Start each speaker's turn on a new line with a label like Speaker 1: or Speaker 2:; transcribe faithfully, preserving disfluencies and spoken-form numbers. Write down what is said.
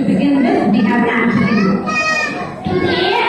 Speaker 1: To begin with, we have the antonym. Today